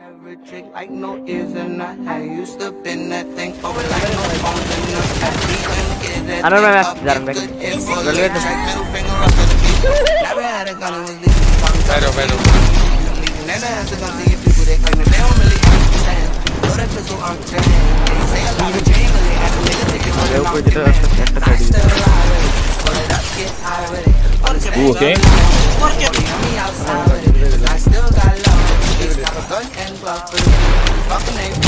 Every trick like no ears and I had used to been that thing over like no phones and no that get that thing up, good info, like track middle finger up to the beat. Never had a gun and was leaving never had a gun to your people, they claim that they don't really understand. Know that pistol on the hand. They say a lot of change, but they had to make a ticket for the mouth. I still ride with it, pull it up, get high with it. Okay. Me outside with it, 'cause I still got love. Got a gun and glove for the fucking ain't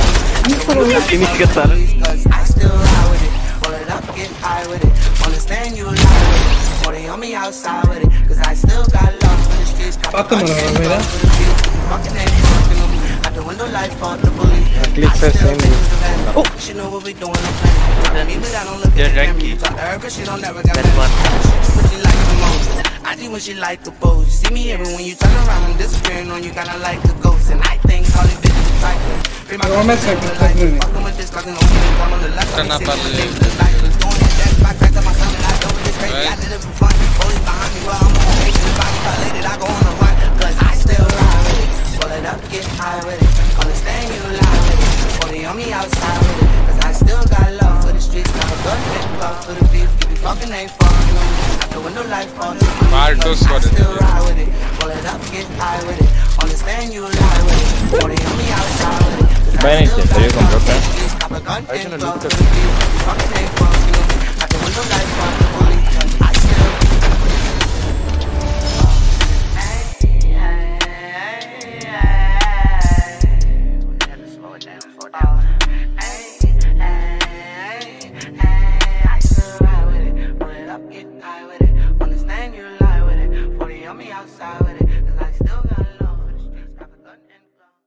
cause I still ride with it. Pull it up, get high with it. Understand you lie with it. Or they on me outside with it. Cause I still got love for the streets. Got a gun and glove for the beat. Fucking ain't fucking with me. Out the window light for the bully. I still think it's a bad. She know what we doing. Me, but I don't look at the camera. Talk to her cause she don't never got that. What she like the most. I do when she like the pose. See me every when you turn around and disappearing on you, kinda like the ghost. And I think all these bitches is trifling. Free my girl, fuck them with this, cause they don't come on the left. I'm doing it, that's back to my son and I know it is crazy. I did it for fun. Police behind me, well, I'm on page. If I get violated, I go on the run. Cause I still ride with it. Pull it up, get high with it. Understand you lie with it. Or they on me outside with it. Cause I still got love for the streets. Got a gun and glove for the beef. If you fucking ain't fucking with me. Out the window light for the I still ride with it. Pull it up, get high with it. Understand you lie with it. Or they on me outside with it. Bene, io compro te. Got a gun and glove for the beef. If you fucking ain't fucking with me. Out the window light for the